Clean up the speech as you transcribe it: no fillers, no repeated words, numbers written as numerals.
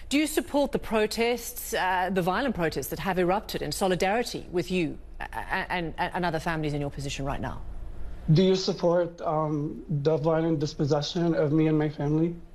Do you support the protests, the violent protests that have erupted in solidarity with you and other families in your position right now? Do you support the violent dispossession of me and my family?